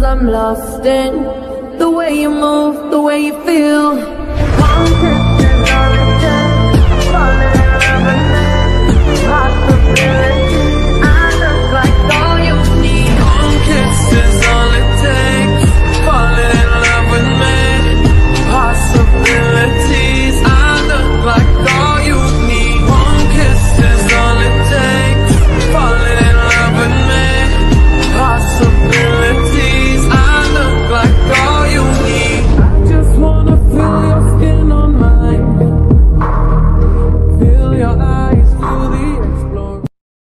I'm lost in the way you move, the way you feel. One kiss is all it takes, falling in love again, possibility.